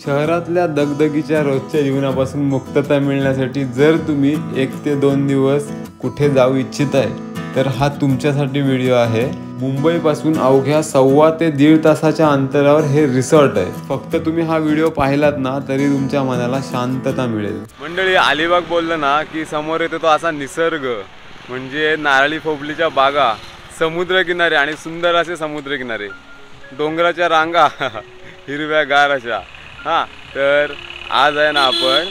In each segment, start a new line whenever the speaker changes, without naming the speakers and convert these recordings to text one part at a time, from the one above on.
शहरातल्या दगदगीच्या रोजच्या जीवनापासून मुक्तता मिळण्यासाठी जर तुम्ही 1 ते 2 दिवस कुठे जाऊ इच्छित आहे तर हा तुमच्यासाठी व्हिडिओ आहे। मुंबईपासून अवघ्या 1.25 ते 1.5 तासाच्या अंतरावर हे रिसॉर्ट आहे। फक्त तुम्ही हा व्हिडिओ पाहिलात ना तरी तुमच्या मनाला शांतता मिळेल। मंडळी, अलिबाग बोललं ना की समोर येतो तो असा निसर्ग, म्हणजे नारळी फोफलीच्या बागा, समुद्रकिनारे आणि सुंदर असे समुद्रकिनारे, डोंगराच्या रांगा हिरव्यागार अशा। तर आज आहे ना आपण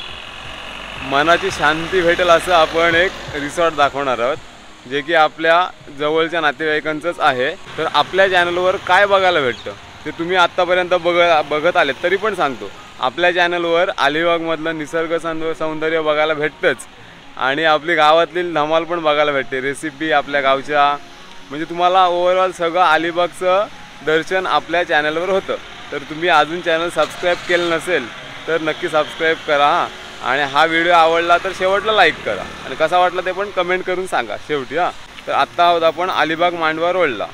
मनाची शांती भेटेल असं आपण एक रिसॉर्ट दाखवणार आहोत, जे की आपल्या जवळच्या नातेवाईकांचंच आहे। तर आपल्या चॅनलवर काय बघायला भेटतं ते तुम्ही आत्तापर्यंत बघत आले तरी पण सांगतो, आपल्या चॅनलवर अलिबागमधलं निसर्ग सौंदर्य बघायला भेटतंच आणि आपली गावातली धमाल पण बघायला भेटते, रेसिपी आपल्या गावच्या, म्हणजे तुम्हाला ओव्हरऑल सगळं अलिबागचं दर्शन आपल्या चॅनलवर होतं। तर तुम्ही अजून चॅनल सबस्क्राईब केलं नसेल तर नक्की सबस्क्राईब करा आणि हा व्हिडिओ आवडला तर शेवटला लाईक करा आणि कसा वाटला ते पण कमेंट करून सांगा शेवटी। तर आत्ता आहोत आपण अलिबाग मांडवा रोडला।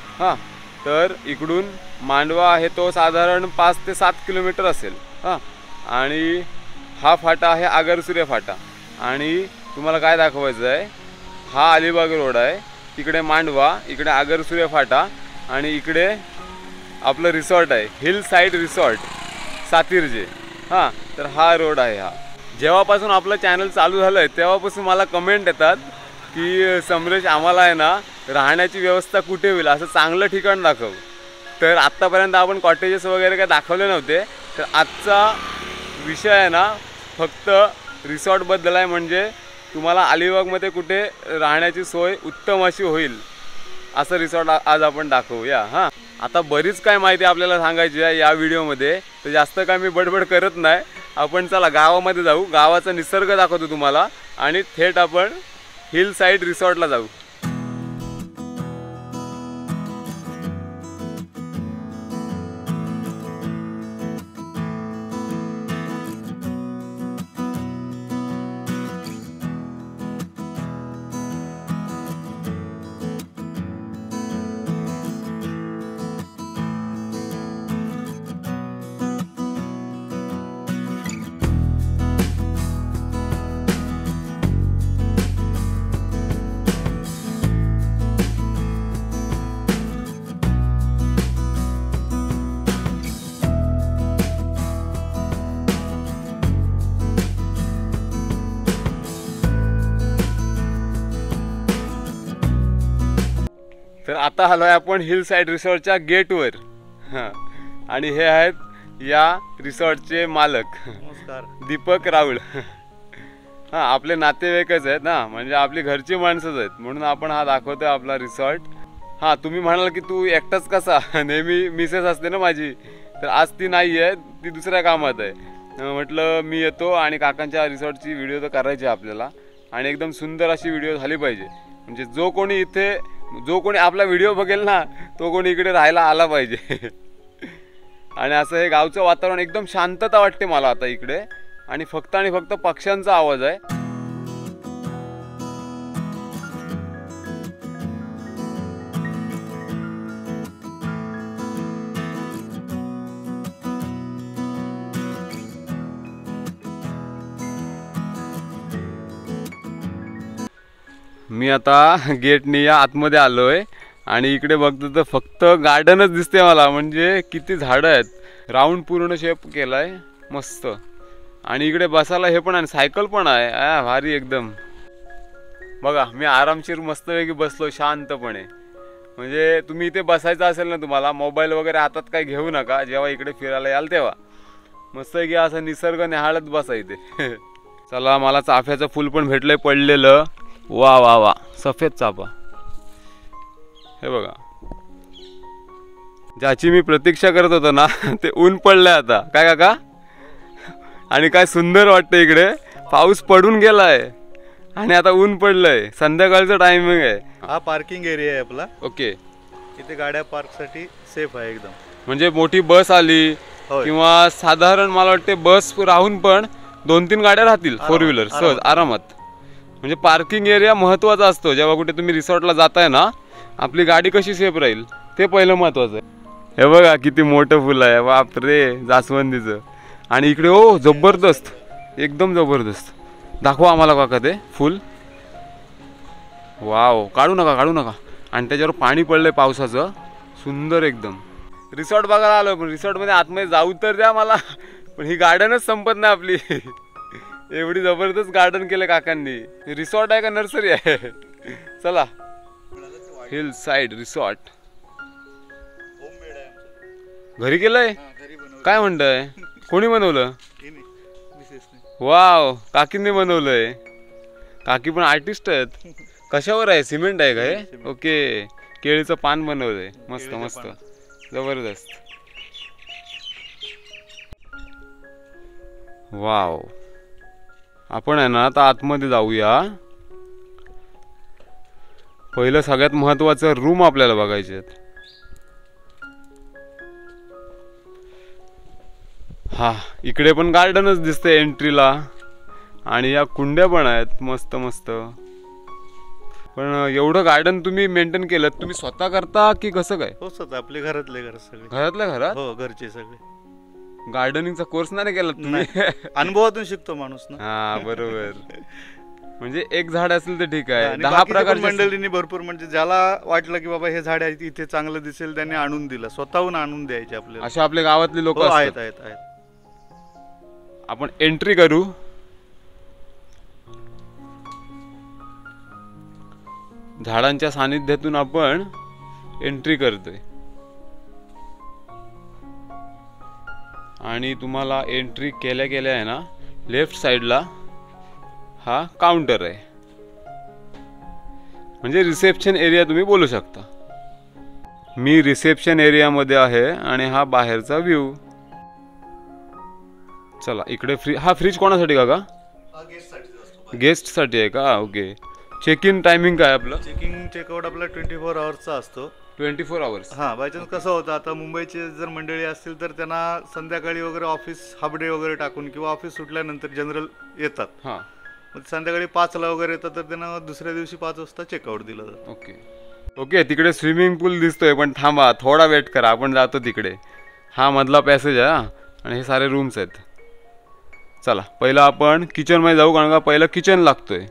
तर इकडून मांडवा आहे तो साधारण 5 ते 7 किलोमीटर असेल। आणि हा फाटा आहे आगरसुरे फाटा आणि तुम्हाला काय दाखवायचं आहे, हा अलिबाग रोड आहे, तिकडे मांडवा, इकडे आगरसुरे फाटा आणि इकडे आपलं रिसॉर्ट आहे, हिल साइड रिसॉर्ट सातिर्जे। तर हा रोड आहे। हा जेव्हापासून आपलं चॅनल चालू झालं आहे तेव्हापासून मला कमेंट येतात की समरेश आम्हाला आहे ना राहण्याची व्यवस्था कुठे होईल, असं चांगलं ठिकाण दाखव। तर आत्तापर्यंत आपण कॉटेजेस वगैरे काय दाखवले नव्हते, तर आजचा विषय आहे ना फक्त रिसॉर्टबद्दल आहे, म्हणजे तुम्हाला अलिबागमध्ये कुठे राहण्याची सोय उत्तम अशी होईल असं रिसॉर्ट आज आपण दाखवूया। आता बरीच काय माहिती आपल्याला सांगायची आहे या व्हिडिओमध्ये, तर जास्त काय मी बडबड करत नाही। आपण चला गावामध्ये जाऊ, गावाचा निसर्ग दाखवतो तुम्हाला आणि थेट आपण हिल साइड रिसॉर्टला जाऊ। तर आता आलोय आपण हिल साइड रिसॉर्टच्या गेटवर आणि हे आहेत या रिसॉर्टचे मालक,
नमस्कार,
दीपक राऊळ। आपले नातेवाईकच आहेत ना, म्हणजे आपली घरची माणसंच आहेत, म्हणून आपण हा दाखवतोय आपला रिसॉर्ट। तुम्ही म्हणाल की तू एकटाच कसा, नेहमी मिसेस असते ना माझी, तर आज ती नाही आहे, ती दुसऱ्या कामात आहे। म्हटलं मी येतो आणि काकांच्या रिसॉर्टची व्हिडिओ तर करायची आपल्याला आणि एकदम सुंदर अशी व्हिडिओ झाली पाहिजे, म्हणजे जो कोणी आपला व्हिडिओ बघेल ना तो कोणी इकडे राहायला आला पाहिजे। आणि असं हे गावचं वातावरण एकदम शांतता वाटते मला आता इकडे, आणि फक्त पक्ष्यांचा आवाज आहे। मी आता गेटनी या आतमध्ये आलोय आणि इकडे बघतो तर फक्त गार्डनच दिसते मला, म्हणजे किती झाडं आहेत, राऊंड पूर्ण शेप केलाय मस्त। आणि इकडे बसायला हे पण आहे, सायकल पण आहे, भारी एकदम। बघा मी आरामशीर मस्तपैकी बसलो शांतपणे, म्हणजे तुम्ही इथे बसायचं असेल ना, तुम्हाला मोबाईल वगैरे हातात काय घेऊ नका, जेव्हा इकडे फिरायला याल तेव्हा मस्तपैकी असं निसर्ग निहाळत बसा इथे। चला, मला चाफ्याचं फुल पण भेटलंय पडलेलं, वा वा वा, सफेद चाफा, हे बघा, ज्याची मी प्रतीक्षा करत होतो ना ते ऊन पडलंय आता, काय काका? आणि काय सुंदर वाटतं इकडे, पाऊस पडून गेलाय आणि आता ऊन पडलंय, संध्याकाळचं टायमिंग आहे।
हा पार्किंग एरिया आहे आपला।
ओके,
इथे गाड्या पार्क साठी सेफ आहे एकदम,
म्हणजे मोठी बस आली किंवा साधारण मला वाटते बस राहून पण 2-3 गाड्या राहतील, 4 व्हीलर सहज आरामात। म्हणजे पार्किंग एरिया महत्त्वाचा असतो, जेव्हा कुठे तुम्ही रिसॉर्टला जाताय ना, आपली गाडी कशी सेफ राहील ते पहिलं महत्त्वाचं आहे। हे बघा किती मोठं फुल आहे, बाप रे, जास्वंदीचं। आणि इकडे ओ जबरदस्त, एकदम जबरदस्त. दाखवा आम्हाला काका ते फुल. वाव, काढू नका. आणि त्याच्यावर पाणी पडलंय पावसाचं, सुंदर एकदम. रिसॉर्ट बघायला आलो, पण रिसॉर्टमध्ये आतमध्ये जाऊ तर द्या मला, पण ही गार्डनच संपत नाही आपली. एवढी जबरदस्त गार्डन केलं काकांनी. रिसॉर्ट आहे का नर्सरी आहे? चला, हिल साइड रिसॉर्ट. घरी केलंय? काय म्हणताय? कोणी बनवलं? वाव, काकींनी बनवलंय. काकी पण आर्टिस्ट आहेत. कशावर आहे? सिमेंट आहे का हे? ओके, केळीचं पान बनवलंय. मस्त मस्त, जबरदस्त. वाव, आपण आहे ना आता आतमध्ये जाऊया. पहिलं सगळ्यात महत्वाचं रूम आपल्याला बघायचे आहेत. हा, इकडे पण गार्डनच दिसते एंट्रीला, आणि या कुंड्या पण आहेत मस्त मस्त. पण एवढं गार्डन तुम्ही मेंटेन केलं, तुम्ही स्वतः करता की कसं काय?
हो, स्वतः आपले घरातले घर सगळे.
घरातल्या घरात?
हो, घरचे सगळे.
गार्डनिंगचा कोर्स नाही केला तुम्ही?
अनुभवातून शिकतो माणूस ना.
हा, बरोबर. म्हणजे एक झाड असेल तर ठीक आहे, 10
बाकीच्या
प्रकारच्या
मंडळींनी भरपूर, म्हणजे ज्याला वाटलं की बाबा हे झाड आहे इथे चांगलं दिसेल, त्यांनी आणून दिलं, स्वतःहून आणून द्यायचे आपल्याला.
अशा आपल्या गावातली लोक
आहेत.
आपण एंट्री करू. झाडांच्या सानिध्यातून आपण एंट्री करतोय, आणि तुम्हाला एंट्री केल्या केल्या आहे ना, लेफ्ट साइडला हा काउंटर आहे, म्हणजे रिसेप्शन एरिया तुम्ही बोलू शकता. मी रिसेप्शन एरियामध्ये आहे, आणि हा बाहेरचा व्ह्यू. चला, इकडे हा फ्रीज कोणासाठी काका? गेस्ट साठी आहे का? ओके. चेक इन टायमिंग काय आपलं?
चेकआउट आपला 24 आवर्सचा असतो.
24 आवर्स.
हा, बाय चान्स कसं होतं, आता मुंबईचे जर मंडळी असतील तर त्यांना संध्याकाळी वगैरे ऑफिस हाफ डे वगैरे टाकून किंवा ऑफिस सुटल्यानंतर जनरल येतात.
हा,
मग संध्याकाळी 5ला वगैरे येतात, तर त्यांना दुसऱ्या दिवशी 5 वाजता चेकआउट दिलं जातं.
Okay okay. तिकडे स्विमिंग पूल दिसतोय, पण थांबा, थोडा वेट करा, आपण जातो तिकडे. हा मधला पॅसेज आहे, आणि हे सारे रूम्स आहेत. चला, पहिला आपण किचन मध्ये जाऊ, कारण का पहिलं किचन लागतोय.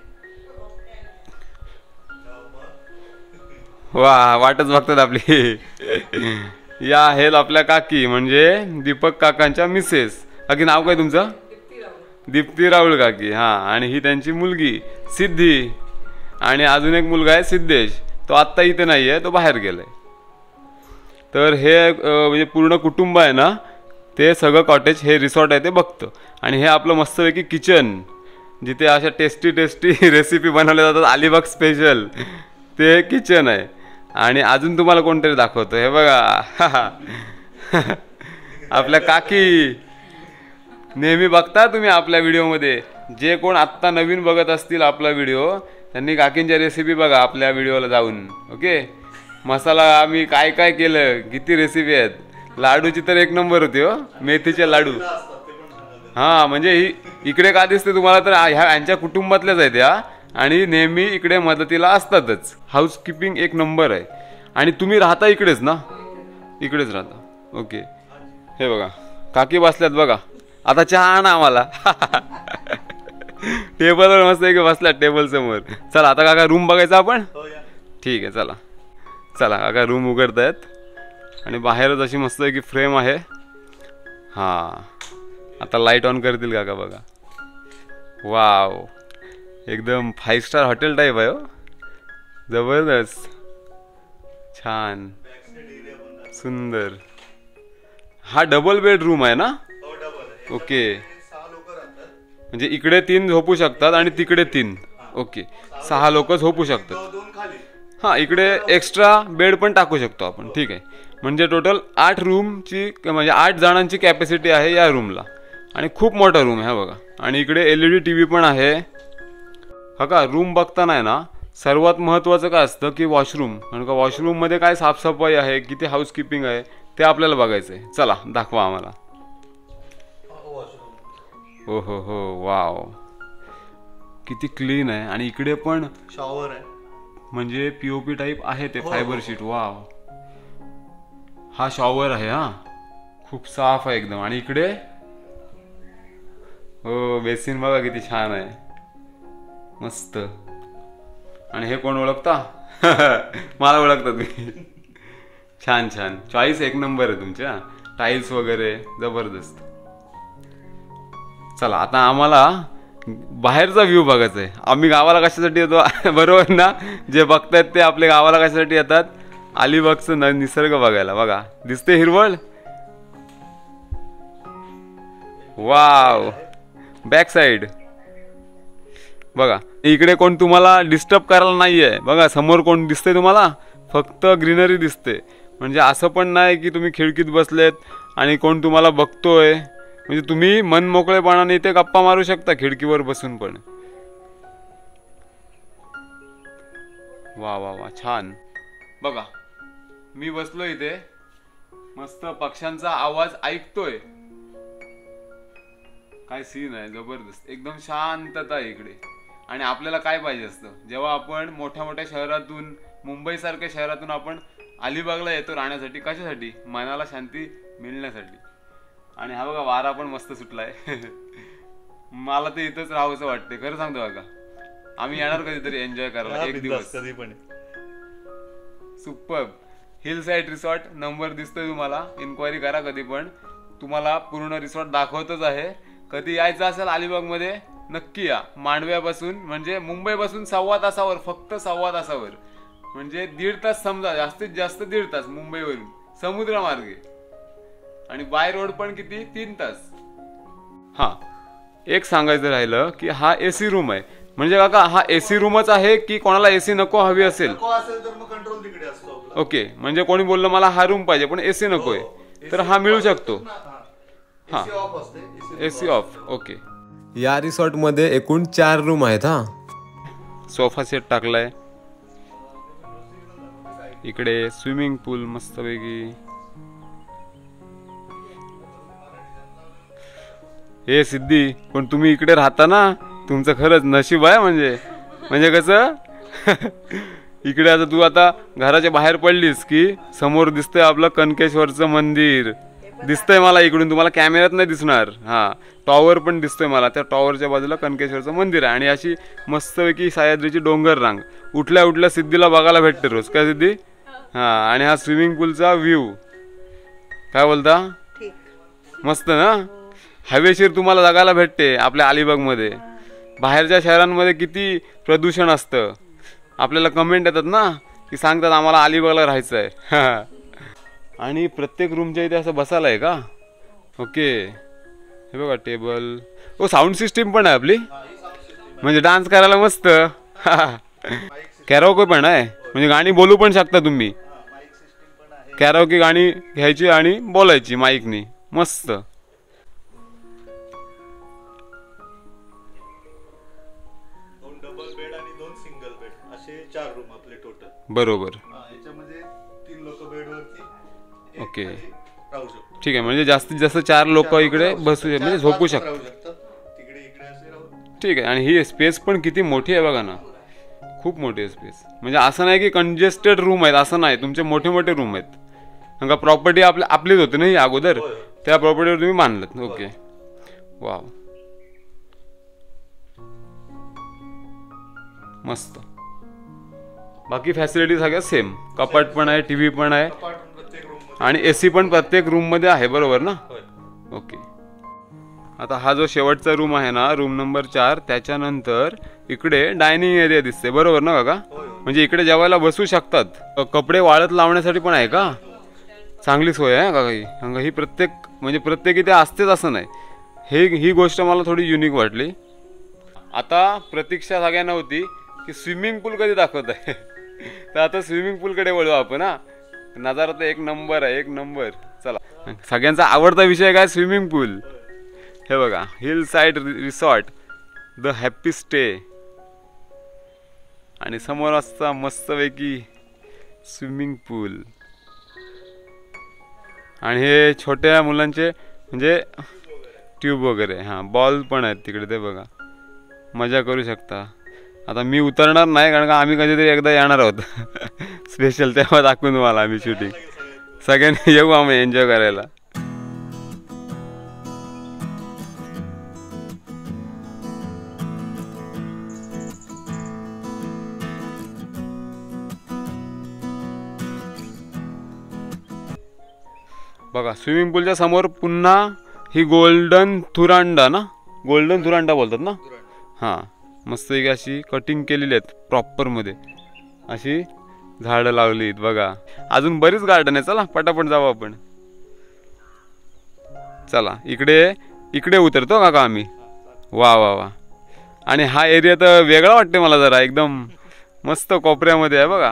वा, वाटच बघतात आपली. या आहेत आपल्या काकी, म्हणजे दीपक काकांच्या मिसेस. काकी, नाव काय तुमचं? दीप्ती राहुल काकी. हा, आणि ही त्यांची मुलगी सिद्धी, आणि अजून एक मुलगा आहे सिद्धेश. तो आत्ता इथे नाहीये, तो बाहेर गेलाय. तर हे म्हणजे पूर्ण कुटुंब आहे ना, ते सगळं कॉटेज, हे रिसॉर्ट आहे ते बघतं. आणि हे आपलं मस्तपैकी किचन, जिथे अशा टेस्टी टेस्टी रेसिपी बनवल्या जातात, अलिबाग स्पेशल, ते किचन आहे. आणि अजून तुम्हाला कोणतरी दाखवतो, हे बघा. आपल्या काकी. नेहमी बघता तुम्ही आपल्या व्हिडिओमध्ये, जे कोण आत्ता नवीन बघत असतील आपला व्हिडिओ, त्यांनी काकींच्या रेसिपी बघा आपल्या व्हिडिओला जाऊन. ओके. मसाला आम्ही काय काय केलं, किती रेसिपी आहेत. लाडूची तर एक नंबर होती हो, मेथीचे लाडू. हा, म्हणजे ही इकडे का दिसते तुम्हाला, तर ह्यांच्या कुटुंबातल्याच आहेत या, आणि नेहमी इकडे मदतीला असतातच. हाऊसकीपिंग एक नंबर आहे. आणि तुम्ही राहता इकडेच ना? इकडेच राहता. ओके. हे बघा, काकी बसल्यात बघा. आता चहा आणा आम्हाला. टेबलवर मस्त एक बसल्यात टेबल समोर. चला, आता काका रूम बघायचा आपण. ठीक आहे, चला चला. काका रूम उघडतायत, आणि बाहेरच अशी मस्त की फ्रेम आहे. हा, आता लाईट ऑन करतील काका बघा. वाव, एकदम 5 स्टार हॉटेल टाईप आहे हो. जबरदस्त, छान, सुंदर. हा डबल बेडरूम आहे ना? ओके. म्हणजे इकडे 3 झोपू शकतात, आणि तिकडे 3. ओके, 6 लोक झोपू शकतात. हा, इकडे एक्स्ट्रा बेड पण टाकू शकतो आपण. ठीक आहे, म्हणजे टोटल 8 रूमची, म्हणजे 8 जणांची कॅपॅसिटी आहे या रूमला. आणि खूप मोठा रूम आहे बघा. आणि इकडे LED TV पण आहे. हा का, रूम बघताना आहे ना, सर्वात महत्त्वाचं काय असतं की वॉशरूम. कारण का वॉशरूममध्ये काय साफसफाई आहे, किती हाऊसकीपिंग आहे, ते आपल्याला बघायचं आहे. चला, दाखवा आम्हाला. हो हो हो, वाव, किती क्लीन आहे. आणि इकडे पण
शॉवर आहे,
म्हणजे POP टाईप आहे ते, फायबर शीट. वाव, हा शॉवर आहे. हा, खूप साफ आहे एकदम. आणि इकडे हो बेसिन बघा किती छान आहे, मस्त. आणि हे कोण ओळखता? मला ओळखता तुम्ही. छान छान चॉईस, एक नंबर आहे तुमच्या. टाईल्स वगैरे जबरदस्त. चला आता आम्हाला बाहेरचा व्ह्यू बघायचा आहे. आम्ही गावाला कशासाठी येतो बरोबर ना? जे बघतायत ते आपल्या गावाला कशासाठी येतात? अलिबागचं निसर्ग बघायला. बघा दिसते हिरवळ, वाव. बॅक साइड बघा, इकडे कोण तुम्हाला डिस्टर्ब करायला नाहीये. बघा समोर कोण दिसते तुम्हाला? फक्त ग्रीनरी दिसते. म्हणजे असं पण नाही की तुम्ही खिडकीत बसलेत आणि कोण तुम्हाला बघतोय. म्हणजे तुम्ही मन मोकळेपणाने इथे गप्पा मारू शकता खिडकीवर बसून पण. वा वा वा छान. बघा मी बसलो इथे, मस्त पक्ष्यांचा आवाज ऐकतोय. काय सीन आहे, जबरदस्त. एकदम शांतता आहे इकडे. आणि आपल्याला काय पाहिजे असतं जेव्हा आपण मोठ्या मोठ्या शहरातून, मुंबई सारख्या शहरातून आपण अलिबागला येतो राहण्यासाठी? कशासाठी? मनाला शांती मिळण्यासाठी. आणि हा बघा वारा पण मस्त सुटलाय. मला तर इथंच राहावंसं वाटते, खरं सांगतो बघा. आम्ही येणार कधीतरी एन्जॉय करायला एक दिवस.
कधी पण.
Superb. Hill side resort number दिसतोय तुम्हाला, इन्क्वायरी करा कधी पण. तुम्हाला पूर्ण रिसॉर्ट दाखवतच आहे. कधी यायचं असेल अलिबाग मध्ये नक्की या. मांडव्यापासून म्हणजे मुंबईपासून 1.25 तासावर, फक्त 1.25 तासावर. म्हणजे 1.5 तास समजा, जास्तीत जास्त 1.5 तास मुंबईवरून समुद्र मार्गे. आणि बाय रोड पण किती? 3 तास. हा एक सांगायचं राहिलं की हा एसी रूम आहे. म्हणजे काका हा एसी रूमच आहे की कोणाला एसी नको हवी असेल?
तर मग कंट्रोल तिकडे असतो.
ओके, म्हणजे कोणी बोललं मला हा रूम पाहिजे पण एसी नकोय, तर हा मिळू शकतो. हा एसी ऑफ. ओके.
या रिसॉर्ट मध्ये एकूण 4 रूम आहेत. हा
सोफा सेट टाकलाय. इकडे स्विमिंग पूल मस्तपैकी. हे सिद्धी, पण तुम्ही इकडे राहता ना, तुमचं खरंच नशीब आहे. म्हणजे कसं इकडे आता तू आता घराच्या बाहेर पडलीस की समोर दिसतंय आपलं कनकेश्वरचं मंदिर. दिसतंय मला इकडून, तुम्हाला कॅमेऱ्यात नाही दिसणार. हा टॉवर पण दिसतोय मला. त्या टॉवरच्या बाजूला कनकेश्वरचं मंदिर आहे. आणि अशी मस्तपैकी सह्याद्रीची डोंगर रांग उठल्या उठल्या सिद्धीला बघायला भेटते रोज. काय सिद्धी? हा. आणि हा स्विमिंग पूलचा व्ह्यू, काय बोलता? मस्त ना? हवेशीर तुम्हाला जगायला भेटते आपल्या अलिबागमध्ये. बाहेरच्या शहरांमध्ये किती प्रदूषण असतं. आपल्याला कमेंट येतात ना की सांगतात आम्हाला अलिबागला राहायचं आहे. आणि प्रत्येक रूमच्या इथे असं बसायला आहे का? ओके. हे बघा टेबल. ओ साऊंड सिस्टीम पण आहे आपली, म्हणजे डान्स करायला मस्त. कॅरोके पण आहे, म्हणजे गाणी बोलू पण शकता तुम्ही. कॅरोके गाणी घ्यायची आणि बोलायची माईकनी. मस्त. बरोबर. ओके ठीक आहे. म्हणजे जास्तीत जास्त 4 लोक इकडे बसू म्हणजे झोपू शकतात. ठीक आहे. आणि ही स्पेस पण किती मोठी आहे बघा ना, खूप मोठी आहे स्पेस. म्हणजे असं नाही की कंजेस्टेड रूम आहेत, असं नाही. तुमचे मोठे मोठे रूम आहेत. कारण का प्रॉपर्टी आपलीच होती ना ही अगोदर, त्या प्रॉपर्टीवर तुम्ही बांधलात. ओके वाव मस्त. बाकी फॅसिलिटी सगळ्या सेम. कपाट पण आहे, टीव्ही पण आहे आणि एसी पण प्रत्येक रूम मध्ये आहे. बरोबर ना? ओके. आता हा जो शेवटचा रूम आहे ना, रूम नंबर 4, त्याच्यानंतर इकडे डायनिंग एरिया दिसते. बरोबर ना काका? म्हणजे इकडे जेवायला बसू शकतात. कपडे वाळत लावण्यासाठी पण आहे का? चांगली सोय आहे काका ही. प्रत्येक इथे असतेच असं नाही. ही गोष्ट मला थोडी युनिक वाटली. आता प्रतीक्षा सगळ्यांना होती की स्विमिंग पूल कधी दाखवत आहे. तर आता स्विमिंग पूल कडे वळू आपण. हा नजारा तर एक नंबर आहे, एक नंबर. चला, सगळ्यांचा आवडता विषय काय? Swimming pool. हे बघा, hill side resort, the happy stay. आणि समोर असता मस्तपैकी स्विमिंग पूल. आणि हे छोट्या मुलांचे म्हणजे ट्यूब वगैरे. हां बॉल पण आहेत तिकडे, ते बघा. मजा करू शकता. आता मी उतरणार नाही कारण का आम्ही कधीतरी एकदा येणार आहोत स्पेशल, तेव्हा दाखवून तुम्हाला आम्ही शूटिंग. सगळ्यांनी येऊ आम्ही एन्जॉय करायला. बघा स्विमिंग पूलच्या समोर पुन्हा ही गोल्डन थुरांडा ना, गोल्डन थुरांडा बोलतात ना, हां मस्त एक अशी कटिंग केलेली आहेत प्रॉपरमध्ये, अशी झाडं लावली आहेत बघा. अजून बरीच गार्डन आहे, चला पटापट जाऊ आपण. चला इकडे उतरतो काका आम्ही. वा वा वा. आणि हा एरिया तर वेगळा वाटते मला जरा, एकदम मस्त कोपऱ्यामध्ये आहे बघा.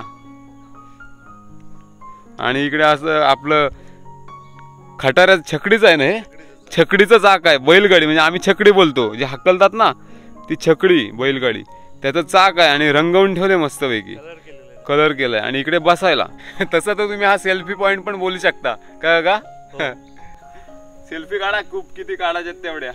आणि इकडे असं आपलं खटाऱ्यात छकडीच आहे ना, हे छकडीचं चाक आहे, बैलगाडी म्हणजे आम्ही छकडी बोलतो, जे हकलतात ना ती छकडी बैलगाडी, त्याचं चाक आहे आणि रंगवून ठेवले मस्तपैकी, कलर केलाय. आणि इकडे बसायला तसं तर तुम्ही हा सेल्फी पॉइंट पण बोलू शकता का. सेल्फी काढा, खूप किती काढायच्यात तेवढ्या.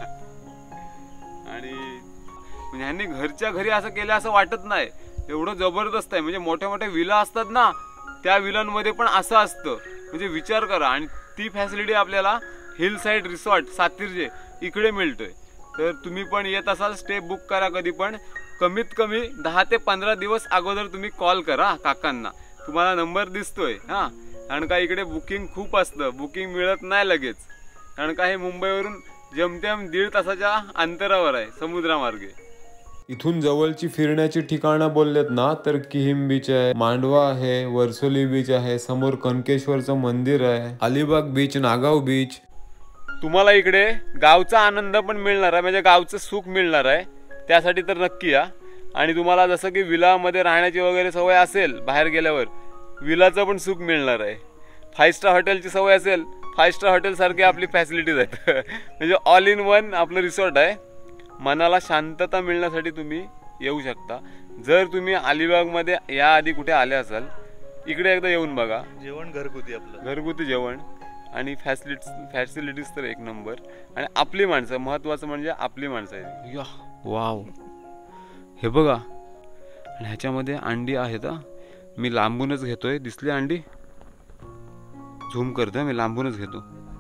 आणि म्हणजे ह्यांनी घरच्या घरी असं केलं असं वाटत नाही, एवढं जबरदस्त आहे. म्हणजे मोठ्या मोठ्या विला असतात ना, त्या विलांमध्ये पण असं असतं, म्हणजे विचार करा. आणि ती फॅसिलिटी आपल्याला हिल साइड रिसॉर्ट सातीर्जे इकडे मिळतोय. तर तुम्ही पण येत असाल, स्टे बुक करा कधी पण, कमीत कमी 10 ते 15 दिवस अगोदर तुम्ही कॉल करा काकांना, तुम्हाला नंबर दिसतोय हां. कारण का इकडे बुकिंग खूप असतं, बुकिंग मिळत नाही लगेच, कारण का हे मुंबईवरून जमतेम 1.5 तासाच्या अंतरावर आहे समुद्रामार्गे.
इथून जवळची फिरण्याची ठिकाणं बोललेत ना तर किहिम बीच आहे, मांडवा आहे, वर्सोली बीच आहे, समोर कनकेश्वरचं मंदिर आहे, अलिबाग बीच, नागाव बीच.
तुम्हाला इकडे गावचा आनंद पण मिळणार आहे, म्हणजे गावचं सुख मिळणार आहे, त्यासाठी तर नक्की या. आणि तुम्हाला जसं की विलामध्ये राहण्याची वगैरे सवय असेल, बाहेर गेल्यावर विलाचं पण सुख मिळणार आहे. 5 स्टार हॉटेलची सवय असेल, 5 स्टार हॉटेल सारखी आपली फॅसिलिटीज आहेत. म्हणजे ऑल इन वन आपलं रिसॉर्ट आहे. मनाला शांतता मिळण्यासाठी तुम्ही येऊ शकता. जर तुम्ही अलिबागमध्ये याआधी कुठे आले असाल, इकडे एकदा येऊन बघा.
जेवण घरगुती, आपलं
घरगुती जेवण आणि फॅसिलिटीज तर एक नंबर. आणि आपली माणसं, महत्त्वाचं म्हणजे आपली माणसं आहेत. या वाव, हे बघा. आणि ह्याच्यामध्ये अंडी आहेत हा, मी लांबूनच घेतोय. दिसली अंडी, झूम करतोय, मी लांबूनच घेतो.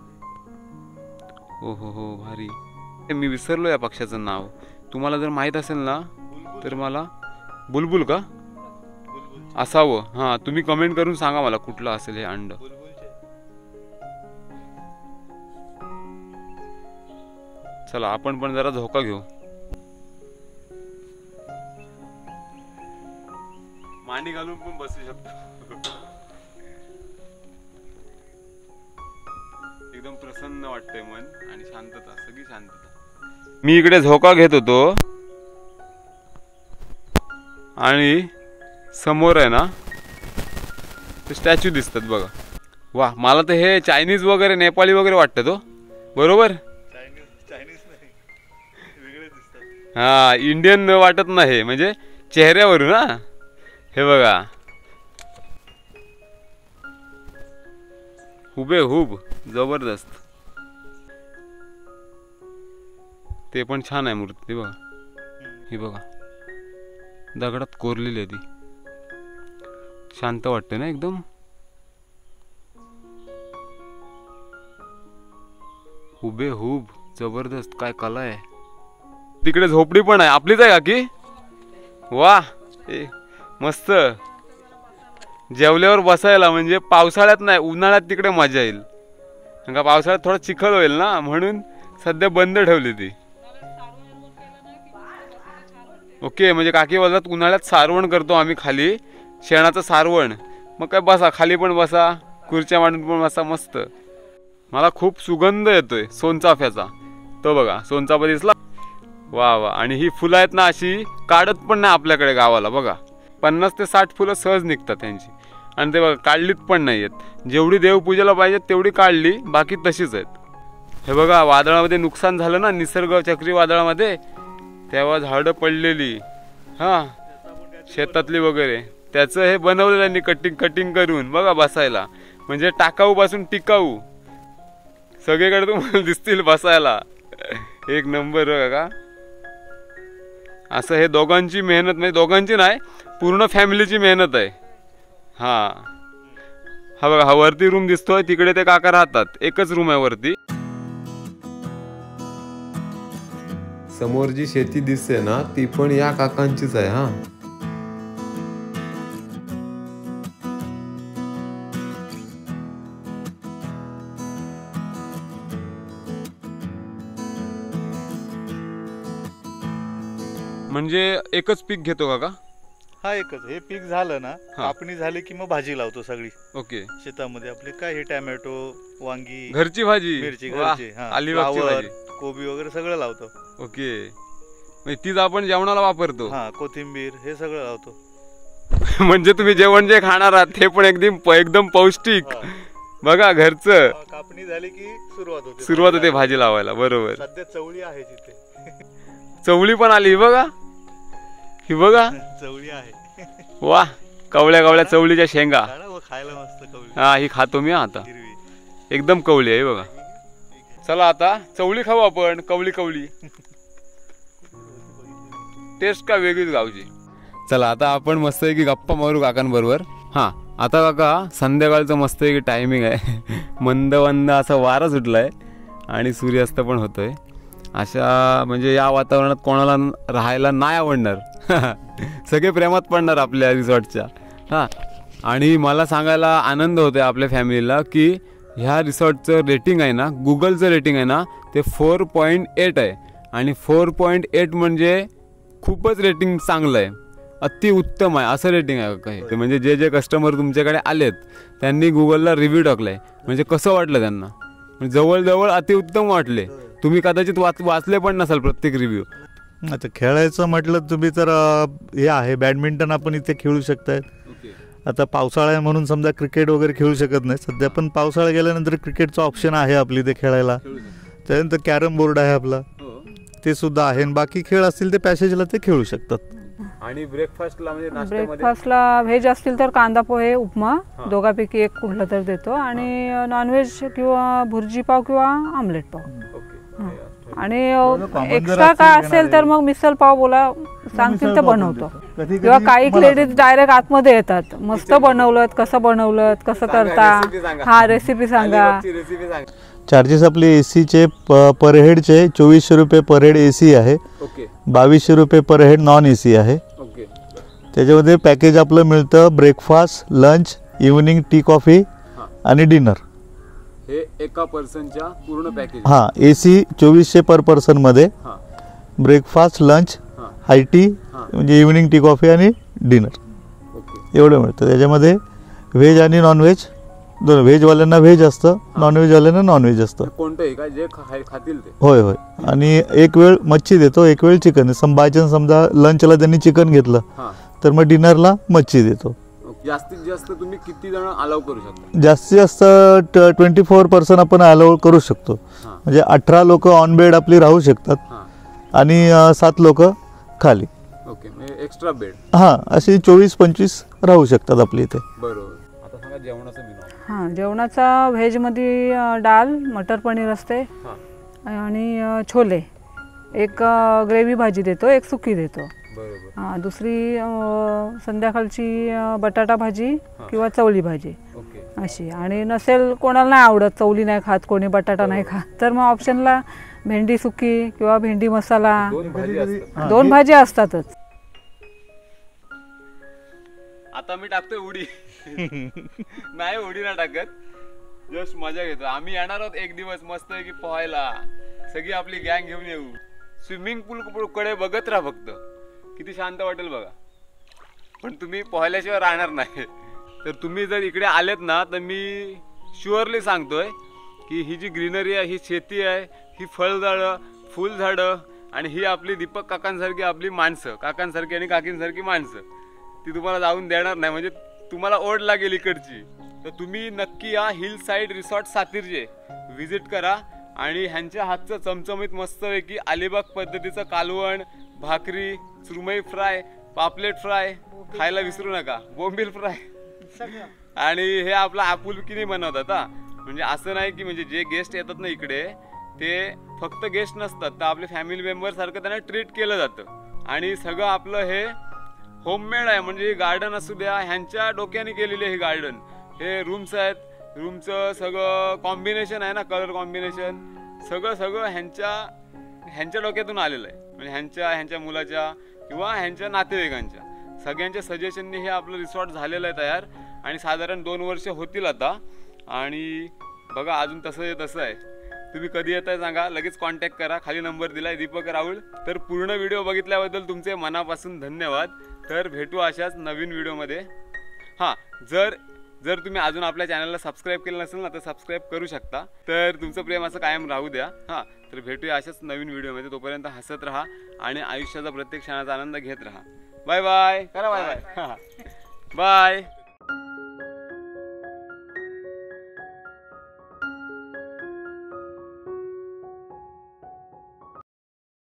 हो हो हो, भारी. मी विसरलो या पक्षाचं नाव, तुम्हाला जर माहीत असेल ना तर मला. बुलबुल का असावं, हां तुम्ही कमेंट करून सांगा मला कुठलं असेल हे अंड. चला आपण पण जरा झोका घेऊ. मांडी घालून पण बसू शकतो. एकदम प्रसन्न वाटतंय मन आणि शांतता, सगळी शांतता. मी इकडे झोका घेत होतो आणि समोर आहे ना ते स्टॅच्यू दिसतात बघा. वा, मला तर हे चायनीज वगैरे नेपाळी वगैरे वाटतं तो, बरोबर. हा, इंडियन वाटत नाही म्हणजे चेहऱ्यावरून ना. हे बघा, हुबेहूब जबरदस्त. ते पण छान आहे मूर्ती बघा. ही बघा दगडात कोरलेली आहे ती, शांत वाटते ना एकदम. हुबेहूब जबरदस्त, काय कला आहे. तिकडे झोपडी पण आहे, आपलीच आहे काकी. वा, मस्त. जेवल्यावर बसायला, म्हणजे पावसाळ्यात नाही उन्हाळ्यात तिकडे मजा येईल. कारण का पावसाळ्यात थोडा चिखल होईल ना, म्हणून सध्या बंद ठेवली ती. ओके, म्हणजे काकी बोलतात उन्हाळ्यात सारवण करतो आम्ही खाली, शेणाचं सारवण. मग काय बसा खाली पण बसा, खुर्च्या मांडून पण बसा, मस्त. मला खूप सुगंध येतोय सोनचाफ्याचा, तो बघा सोनचाफा दिसला. वा वा. आणि ही फुलं आहेत ना अशी काढत पण नाही आपल्याकडे गावाला बघा. 50 ते 60 फुलं सहज निघतात त्यांची. आणि ते बघा काढलीत पण नाही आहेत, जेवढी देवपूजेला पाहिजे तेवढी काढली, बाकी तशीच आहेत. हे बघा वादळामध्ये नुकसान झालं ना, निसर्ग चक्रीवादळामध्ये, तेव्हा झाडं पडलेली हां शेतातली वगैरे, त्याचं हे बनवलं त्यांनी कटिंग करून बघा बसायला. म्हणजे टाकाऊ पासून टिकाऊ सगळीकडे तुम्हाला दिसतील बसायला. एक नंबर का. असं हे दोघांची मेहनत, म्हणजे दोघांची नाही पूर्ण फॅमिलीची मेहनत आहे. हा हा बघा, हा वरती रूम दिसतोय, तिकडे ते काका राहतात, एकच रूम आहे वरती.
समोर जी शेती दिसते ना ती पण या काकांचीच आहे. हा, म्हणजे एकच पीक घेतो का?
हा एकच. हे पीक झालं ना, कापणी झाली की मग भाजी लावतो सगळी.
ओके.
शेतामध्ये आपले काय हे टॅमॅटो, वांगी,
घरची भाजी,
मिरची घरची,
अलिबागची भाजी,
कोबी वगैरे सगळं लावतो.
ओके. तीच आपण जेवणाला वापरतो.
हा, कोथिंबीर हे सगळं लावतो.
म्हणजे तुम्ही जेवण जे खाणार आहात ते पण एकदम पौष्टिक. बघा घरचं.
कापणी झाली की
सुरुवात होते भाजी लावायला. बरोबर.
सध्या चवळी आहे तिथे.
चवळी पण आली बघा. ही बघा
चवळी आहे.
वा, कवळ्या चवळीच्या शेंगा
खायला मस्त कवळी.
हा, ही खातो मी आता. एकदम कवळी आहे बघा. चला आता चवळी खाऊ आपण. कवळी टेस्ट का वेगळीच गावची. चला आता आपण मस्त की गप्पा मारू काकांबरोबर. हा, आता काका संध्याकाळचं मस्त की टायमिंग आहे. मंद असा वारा सुटलाय आणि सूर्यास्त पण होतोय. अशा म्हणजे या वातावरणात कोणाला राहायला नाही आवडणार. सगळे प्रेमात पडणार आपल्या रिसॉर्टच्या. हां, आणि मला सांगायला आनंद होतोय आपल्या फॅमिलीला की ह्या रिसॉर्टचं रेटिंग आहे ना, गुगलचं रेटिंग आहे ना, ते 4.8 आहे. आणि 4.8 म्हणजे खूपच रेटिंग चांगलं आहे, अतिउत्तम आहे असं रेटिंग आहे काही. ते म्हणजे जे कस्टमर तुमच्याकडे आलेत त्यांनी गुगलला रिव्ह्यू टाकलाय. म्हणजे कसं वाटलं त्यांना? जवळजवळ अतिउत्तम वाटले. तुम्ही कदाचित वाचले पण नसाल प्रत्येक रिव्ह्यू.
आता खेळायचं म्हटलं तुम्ही तर हे आहे, बॅडमिंटन आपण इथे खेळू शकताय. आता पावसाळा आहे म्हणून समजा क्रिकेट वगैरे खेळू शकत नाही सध्या, पण पावसाळा गेल्यानंतर क्रिकेटचं ऑप्शन आहे आपली इथे खेळायला. त्यानंतर कॅरम बोर्ड आहे आपला, ते सुद्धा आहे. आणि बाकी खेळ असतील ते पॅसेजला ते खेळू शकतात.
आणि ब्रेकफास्टला
ब्रेकफास्टला व्हेज असतील तर कांदा पोहे, उपमा दोघांपैकी एक कुठलं तर देतो. आणि नॉनव्हेज किंवा भुर्जी पाव किंवा आमलेट पाव. आणि एक्स्ट्रा काय असेल तर मग मिसल पाव बोला सांगतील तर बनवतो. किंवा काही लेडीज डायरेक्ट आतमध्ये येतात, मस्त बनवलं, कसं बनवलं, कसं करता, हा रेसिपी सांगा.
चार्जेस आपले एसीचे पर हेडचे 2400 रुपये पर हेड एसी आहे. 2200 रुपये पर हेड नॉन एसी आहे. त्याच्यामध्ये पॅकेज आपलं मिळतं breakfast, lunch, evening tea coffee आणि डिनर.
हे एका पर्सनच्या पूर्ण पॅकेज.
हां, एसी 2400 पर पर्सन मध्ये, ब्रेकफास्ट, लंच, हाय टी म्हणजे इव्हनिंग टी कॉफी आणि डिनर एवढं मिळतं. त्याच्यामध्ये व्हेज आणि नॉनव्हेज दोन. व्हेजवाल्यांना व्हेज असतं, नॉनव्हेजवाल्यांना नॉनव्हेज असतं.
कोणतंही काय जे खातील ते.
होय. आणि एक वेळ मच्छी देतो, एक वेळ चिकन. बाय चान्स समजा लंचला त्यांनी चिकन घेतलं तर मग डिनरला मच्छी देतो.
जास्तीत जास्त तुम्ही किती जण अलाउ करू शकता?
जास्तीत जास्त 24 पर्सन आपण अलाउ करू शकतो. म्हणजे 18 लोक ऑन बेड आपली राहू शकतात आणि 7 लोक खाली.
ओके, म्हणजे एक्स्ट्रा बेड.
हां, अशी 24-25 राहू शकतात आपली इथे.
बरोबर. आता सांगा जेवणाचं मेनू.
हां, जेवणाचा व्हेजमध्ये डाळ, मटर पनीर असते आणि छोले, एक ग्रेव्ही भाजी देतो, एक सुकी देतो. हां, दुसरी संध्याकाळची बटाटा भाजी किंवा चवळी भाजी अशी. आणि नसेल कोणाला नाही आवडत, चवळी नाही खात कोणी, बटाटा नाही खात, तर मग ऑप्शनला भेंडी सुकी किंवा भेंडी मसाला, 2 भाजी असतातच.
आता मी टाकतोय उडी. नाही, उडी ना टाकत, जस्ट मजा घेतो. आम्ही येणार आहोत एक दिवस मस्त की पोहायला, सगळी आपली गँग घेऊन येऊ. स्विमिंग पूल कडे बघत राहा फक्त, किती शांत वाटेल बघा. पण तुम्ही पोहायल्याशिवाय राहणार नाही. तर तुम्ही जर इकडे आलेत ना तर मी शुअरली सांगतोय की ही जी ग्रीनरी आहे, ही शेती आहे, ही फळझाडं, फुलझाडं आणि ही आपली दीपक काकांसारखी आपली माणसं, काकांसारखी आणि काकींसारखी माणसं, ती तुम्हाला जाऊन देणार नाही. म्हणजे तुम्हाला ओढ लागेल इकडची. तर तुम्ही नक्की या hill side resort Satirje visit करा आणि ह्यांच्या हातचं चमचमीत मस्तपैकी अलिबाग पद्धतीचं कालवण, भाकरी, सुरमई फ्राय, पापलेट फ्राय खायला विसरू नका, बोंबील फ्राय. आणि हे आपला आपुलकीने बनवतात. म्हणजे असं नाही की म्हणजे जे गेस्ट येतात ना इकडे ते फक्त गेस्ट नसतात, तर आपले फॅमिली मेंबर सारखं त्यांना ट्रीट केलं जातं. आणि सगळं आपलं हे होममेड आहे. म्हणजे गार्डन असू द्या, ह्यांच्या डोक्याने केलेले हे गार्डन, हे रूम्स आहेत, रूमचं सगळं कॉम्बिनेशन आहे ना, कलर कॉम्बिनेशन सगळं ह्यांच्या डोक्यातून आलेलं आहे. म्हणजे ह्यांच्या मुलाच्या किंवा ह्यांच्या नातेवाईकांच्या सगळ्यांच्या सजेशनने हे आपलं रिसॉर्ट झालेलं आहे तयार. आणि साधारण 2 वर्ष होतील आता. आणि बघा अजून तसं आहे. तुम्ही कधी येताय सांगा, लगेच कॉन्टॅक्ट करा, खाली नंबर दिलाय दीपक राहुल. तर पूर्ण व्हिडिओ बघितल्याबद्दल तुमचे मनापासून धन्यवाद. तर भेटू अशाच नवीन व्हिडिओमध्ये. हां, जर तुम्ही अजून आपल्या चॅनलला सबस्क्राईब केलं नसेल ना तर सबस्क्राईब करू शकता. तर तुमचं प्रेम असं कायम राहू द्या. हां, तर भेटूया अशाच नवीन व्हिडिओमध्ये. तोपर्यंत हसत राहा आणि आयुष्याचा प्रत्येक क्षणाचा आनंद घेत राहा. बाय बाय करा, बाय बाय. बाय.